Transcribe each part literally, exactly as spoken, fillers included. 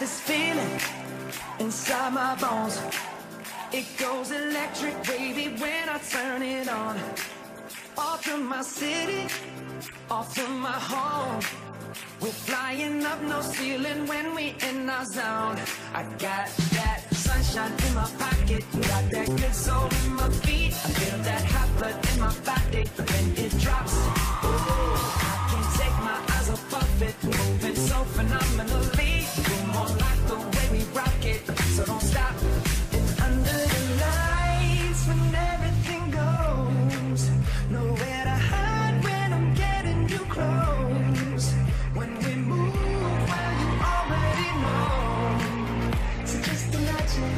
this feeling inside my bones. It goes electric wavy when I turn it on. Off from my city, off from my home. We're flying up no ceiling when we in our zone. I got that sunshine in my pocket, got that good soul in my feet. I feel that hot blood in my body when it drops. Ooh, I can't take my eyes off of it, moving so phenomenally. You're more like the way we rock it, so don't stop. And under the lights when everything goes, nowhere to hide when I'm getting you close. When we move, well, you already know. So just imagine.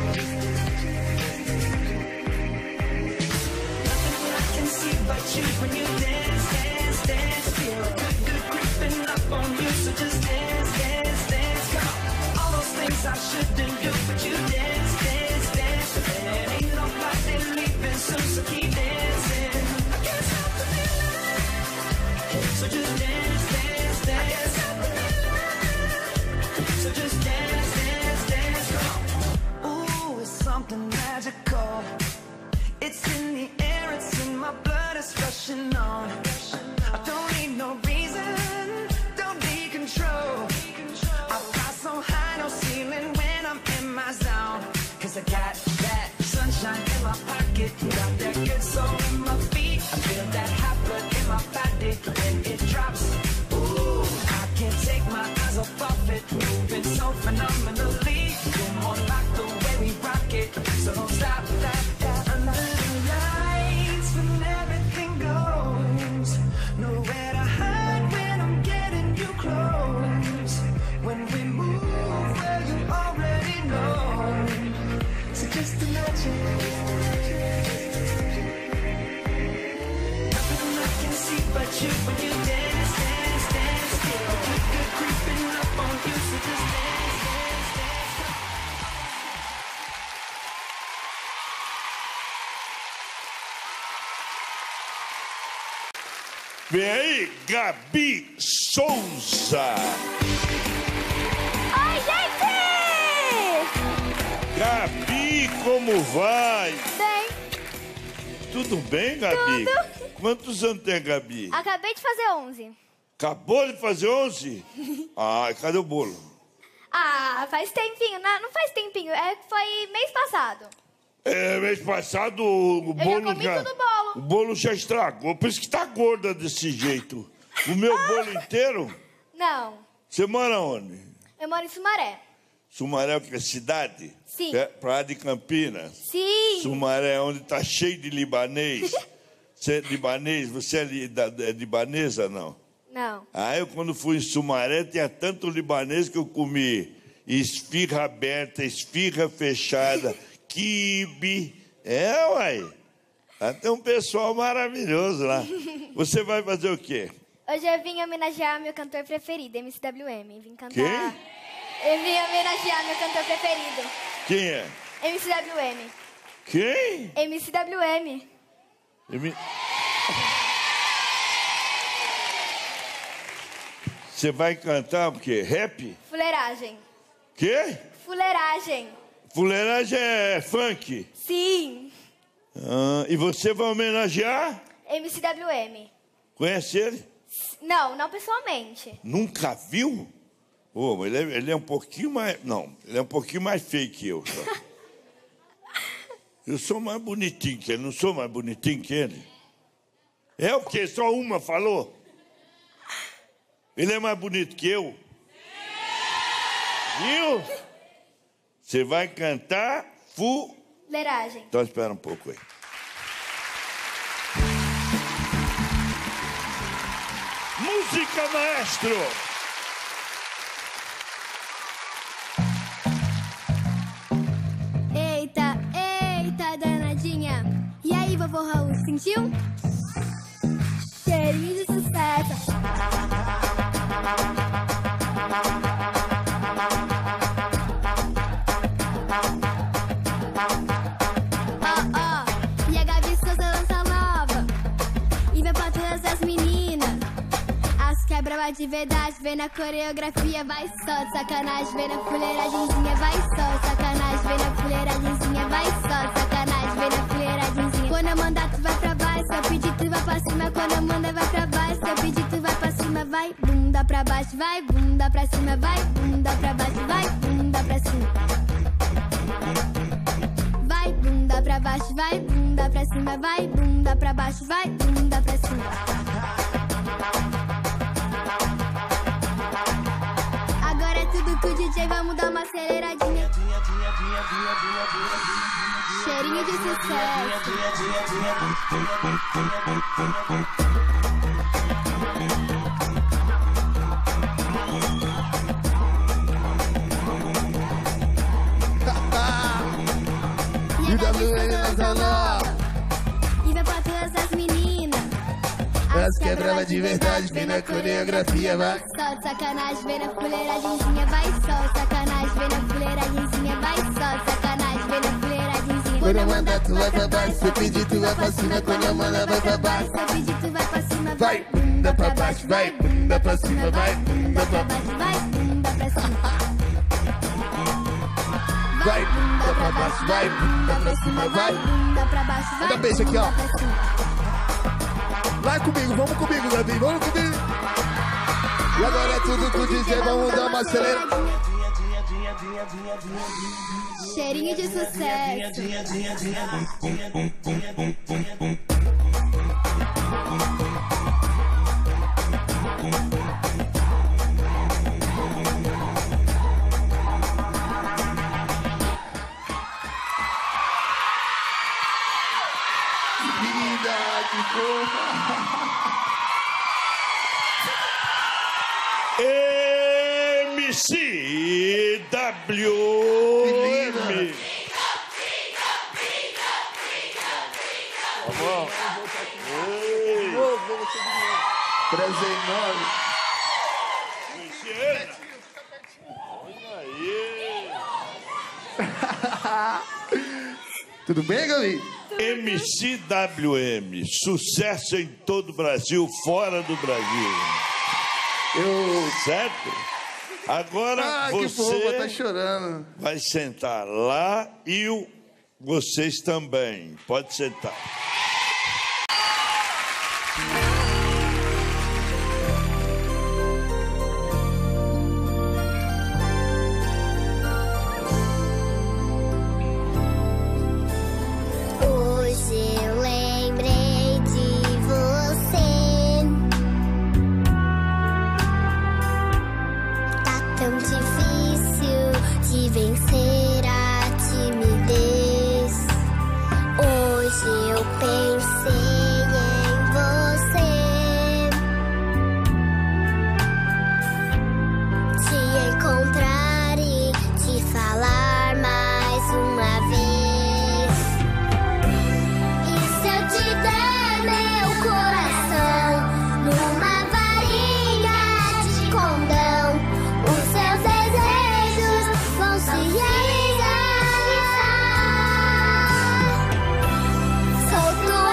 Nothing I can see but you when you dance, dance, dance. Feel good, good creeping up on you. So just dance, dance, dance. Come on. All those things I shouldn't do, but you dance, dance, dance. And ain't nobody leaving soon, so keep dancing. I can't stop the feeling. So just dance, dance, dance. So just dance, dance, dance. Ooh, it's something magical. It's in the air, it's in my blood, it's rushing on. I don't need no reason, don't need control. I fly so high, no ceiling when I'm in my zone. Cause I got that sunshine in my pocket, got that good soul in my feet. I feel that hot blood in my body when it drops. Ooh, I can't take my eyes off of it, moving so phenomenally. You're more like the way we rock it, so don't stop that, that. Under the lights when everything goes, nowhere to hide when I'm getting you close. When we move, well, you already know. So just imagine. Nothing I can see but you when you dance, dance, dance. Feel good, good creeping up on you. So just dance, dance, dance. Vem aí, Gabi Souza. Oi, gente! Gabi, como vai? Bem, Tudo bem, Gabi? Tudo. Quantos anos tem, Gabi? acabei de fazer onze. Acabou de fazer onze? Ah, cadê o bolo? Ah, faz tempinho. Não, não faz tempinho, é, foi mês passado. É, mês passado o já bolo comi já... tudo bolo. O bolo já estragou, por isso que tá gorda desse jeito. O meu bolo inteiro? Não, Você mora onde? eu moro em Sumaré. Sumaré, que é cidade? Sim. É, Praia de Campinas. Sim. Sumaré, onde tá cheio de libanês. Você é libanês? Você é, li, da, é libanesa, não? Não. Ah, eu quando fui em Sumaré, tinha tanto libanês que eu comi esfirra aberta, esfirra fechada, quibe. É, uai. Lá tem um pessoal maravilhoso lá. Você vai fazer o quê? Hoje eu vim homenagear meu cantor preferido, M C W M. Vim cantar... Quem? Eu vim homenagear meu cantor preferido, Quem é? M C W M. Quem? M C W M. M- Você vai cantar o quê? Rap? Fuleiragem. Quê? Fuleiragem. Fuleiragem é funk? Sim. Ah, e você vai homenagear? M C W M. Conhece ele? Não, não pessoalmente. Nunca viu? Oh, ele, é, ele é um pouquinho mais... Não, ele é um pouquinho mais feio que eu. Só. Eu sou mais bonitinho que ele, não sou mais bonitinho que ele? É o quê? Só uma falou? Ele é mais bonito que eu? Viu? Você vai cantar fu... Fuleiragem. Então espera um pouco aí. Música, maestro! Eita, eita, danadinha. E aí, vovô Raul, sentiu? Cheirinho de sucesso. Ó, ó, e a Gabi Souza lança nova. E vai pra todas as meninas. As quebra brava de verdade, vem na coreografia, vai só de sacanagem, vem na fuleiragemzinha, vai só de sacanagem, vem na fuleiragemzinha, vai só de sacanagem, vem na fuleiragemzinha. Quando eu mandar tu vai pra baixo, se eu pedir tu vai pra cima, quando eu mandar vai pra baixo, se eu pedir tu vai pra cima, vai bunda pra baixo, vai bunda pra cima, vai bunda pra baixo, vai bunda pra cima. Vai bunda pra baixo, vai bunda pra cima, vai bunda pra baixo, vai bunda pra cima. Agora é tudo com o D J, vamos dar uma aceleradinha. Cheirinho de sucesso. E W N Lança Nova. E vai pra todas as meninas. As quebrava de verdade, vem na coreografia, vai. Só de sacanagem, vem na fuleiragemzinha, vai só de sacanagem, vem na fuleiragemzinha, vai só de sacanagem, vem na fuleiragemzinha. Quando eu mandar tu vai pra baixo, se eu pedir tu vai pra cima, quando eu mandar vai pra baixo. Se eu pedir tu vai pra cima, Vai bunda pra baixo, vai bunda pra cima, vai bunda pra baixo, vai bunda pra cima. vai bunda pra baixo, vai bunda pra cima, vai. Bunda pra baixo, vai. Manda beijo aqui, ó. bunda pra cima. Vai comigo, vamos comigo, Davi, vamos comigo. E agora é tudo com o D J, vamos dar uma acelerada. Cheirinho de sucesso. M C W M. Vamos. Prazer enorme. Luciana. Olha aí. Tudo bem, Gabi? M C W M, sucesso em todo o Brasil, fora do Brasil. Eu... Certo? Agora Ah, que você fofa, tá chorando. vai sentar lá e o... vocês também. Pode sentar. Hoje eu lembrei de você. Tá tão difícil de vencer a timidez. Hoje eu pensei em você. Te encontrar e te falar mais uma vez. E se eu te der meu coração numa varinha de condão, os seus desejos vão se realizar. Sou tua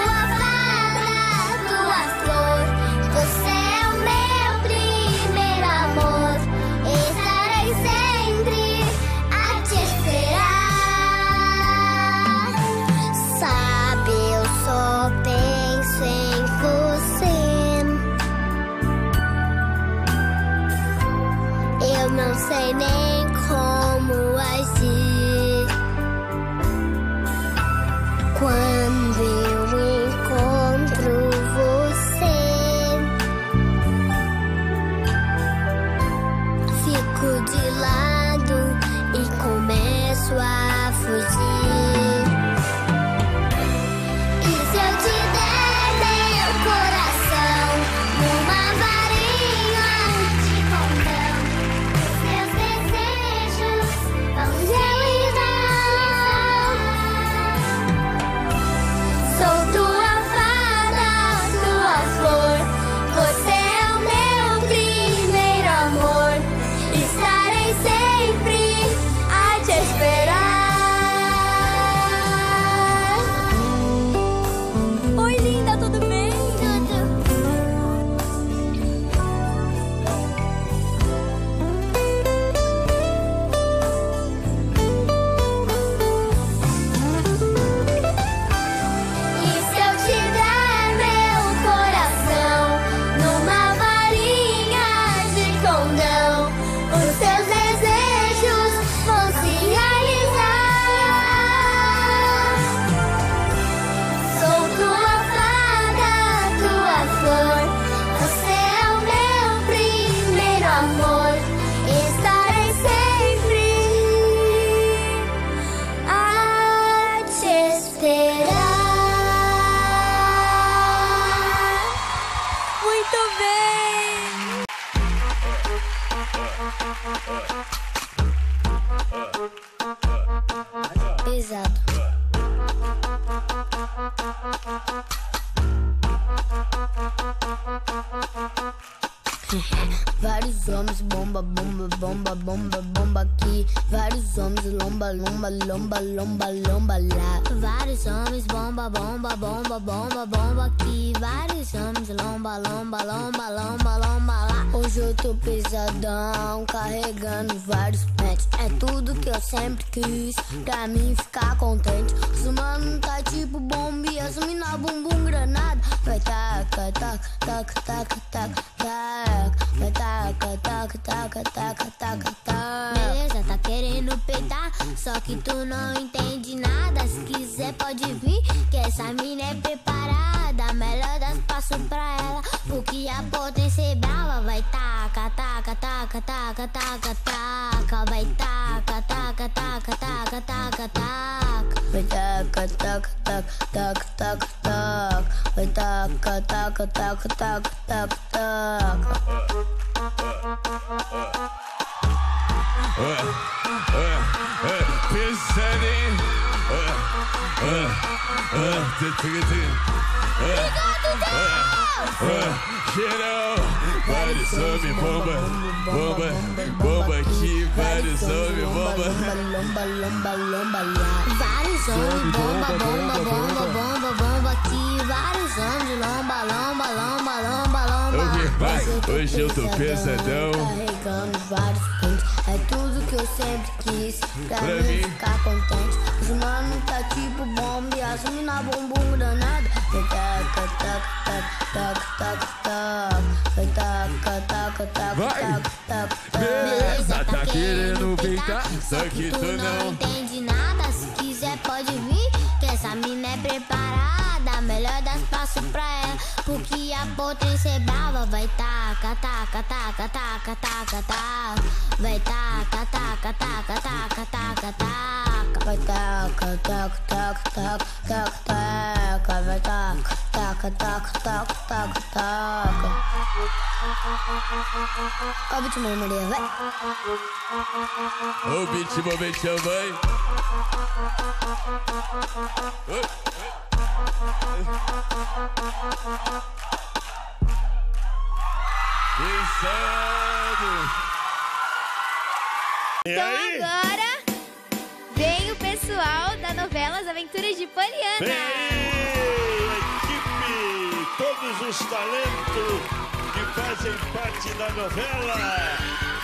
Vários homens, bomba, bomba, bomba, bomba, bomba aqui. Vários homens, lomba, lomba, lomba, lomba, lomba lá. Vários homens, bomba, bomba, bomba, bomba, bomba aqui. Vários homens, lomba, lomba, lomba, lomba, lomba lá. Hoje eu tô pesadão, carregando vários pets. É tudo que eu sempre quis, pra mim ficar contente. Os mano tá tipo bomba e as mina bumbum granada. Vai taca, taca, taca, taca, taca, taca. Vai taca, taca, taca, taca, taca, taca. Beleza, tá querendo peitar, só que tu não entende nada. Se quiser pode vir, que essa mina é preparada. Melhor dar espaço pra ela, porque a potência é brava. Vai taca, taca, taca, taca, taca, taca. Vai taca, taca, taca, taca, taca, taca. Vai taca, taca, taca, taca, taca, taca. Vai taca, taca, taca, taca, taca, taca. Pensando em Geral, vários homens, bomba, bomba, bomba aqui, vários homens, bomba. Lomba, lomba, lomba lá. Vários homens, bomba, bomba, bomba, bomba, bomba aqui. Vários homens, lomba, lomba, lomba, lomba, lomba. Hoje eu tô pesadão, carregando vários pontos. É tudo que eu sempre quis, pra mim ficar contente. Os mano tá tipo bomba e as mina bumbum granada. Vai taca, taca, taca, taca, taca. Vai taca, taca, taca, taca, taca. Beleza, tá querendo brincar, só que tu não entende nada. Se quiser pode vir, que essa mina é preparada. Melhor dar espaço pra ela, porque a potência é brava. Vai taca, taca, taca, taca, taca, taca. Vai taca, taca, taca, taca, taca, taca. Vai taca, taca, taca, taca, taca, taca. Vai taca, taca, taca, taca, taca, taca. Ó o beat, Maria, vai. Ô, beat, momentinho, vai. Pensando. Então agora vem o pessoal da novela As Aventuras de Poliana. Vem, equipe, todos os talentos que fazem parte da novela.